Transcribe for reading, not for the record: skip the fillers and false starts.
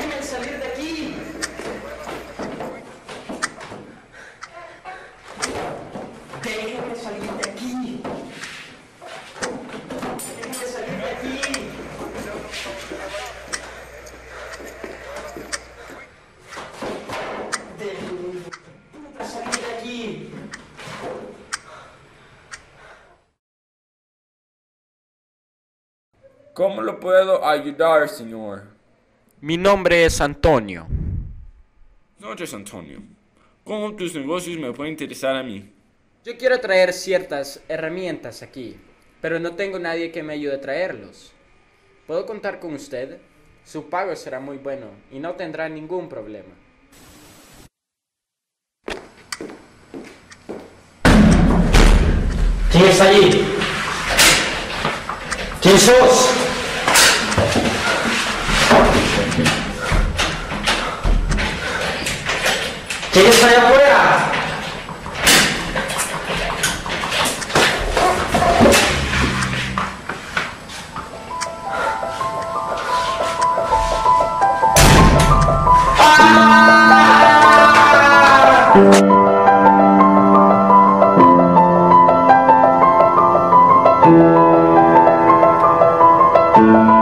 Déjenme salir de aquí. Déjenme salir de aquí. Déjenme salir de aquí. Déjenme salir de aquí. ¿Cómo lo puedo ayudar, señor? Mi nombre es Antonio. Noches, Antonio. ¿Cómo tus negocios me pueden interesar a mí? Yo quiero traer ciertas herramientas aquí, pero no tengo nadie que me ayude a traerlos. ¿Puedo contar con usted? Su pago será muy bueno y no tendrá ningún problema. ¿Quién está allí? ¿Quién sos? ¿Quién está allá afuera? ¡Ah!